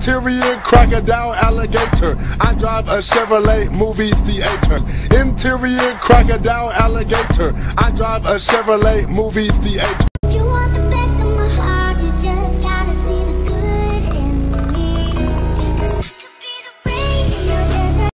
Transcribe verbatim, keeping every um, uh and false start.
Interior crocodile alligator. I drive a Chevrolet movie theater. Interior crocodile alligator. I drive a Chevrolet movie theater.